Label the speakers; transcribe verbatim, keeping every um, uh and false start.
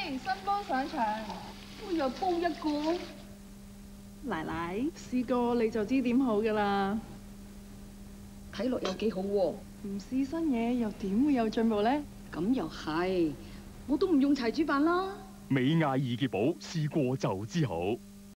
Speaker 1: 新幫上場，我又煲一個。
Speaker 2: 奶奶試過你就知點好㗎啦。
Speaker 1: 睇落有幾好喎。
Speaker 2: 唔試新嘢又點會有進步呢？
Speaker 1: 咁又係，我都唔用齊煮飯啦。
Speaker 3: 美亞二傑寶試過就知好。